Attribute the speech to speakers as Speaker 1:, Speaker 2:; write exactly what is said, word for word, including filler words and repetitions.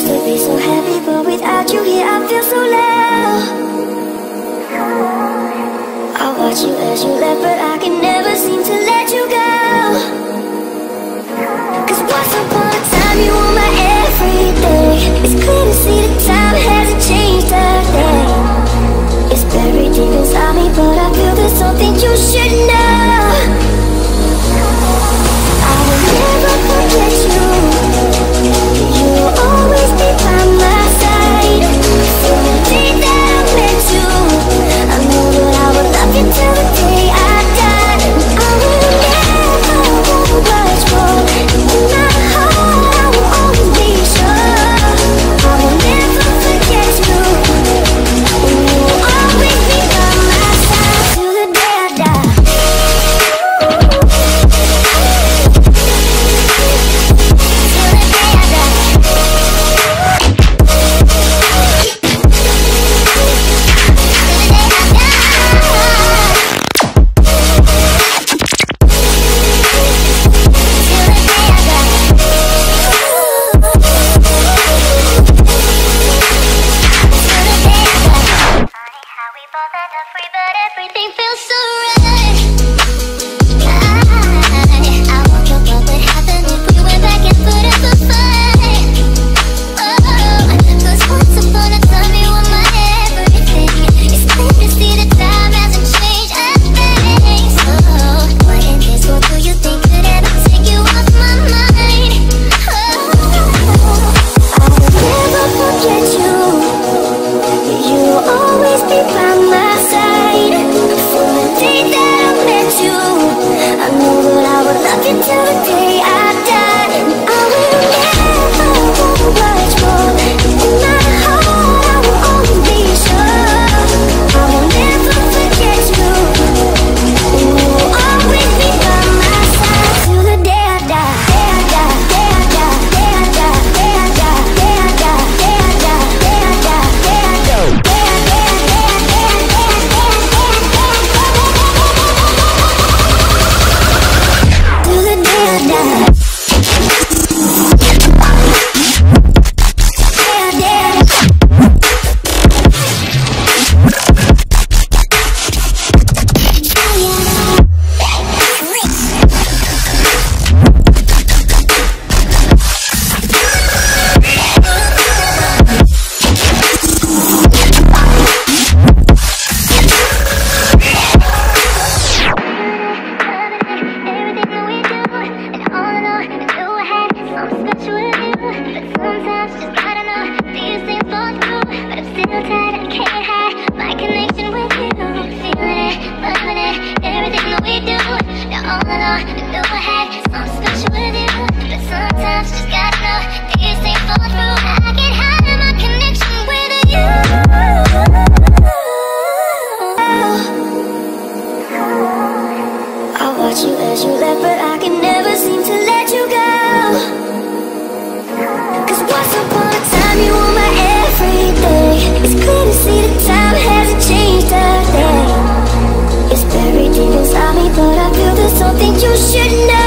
Speaker 1: Used to be so happy, but without you here I feel so low. I watch you as you left, but I can never seem to let you go. Cause once upon a time you were my everything. It's clear to see the time hasn't changed a thing. It's buried deep inside me, but I feel there's something you should know. I will never forget you. You will always be by my side. From the day that I met you, I knew that I would love you till the day I die. I will never want much more. In my heart I will always be sure. I will never forget you. And you will always be by my side till the day I die. Something you should know.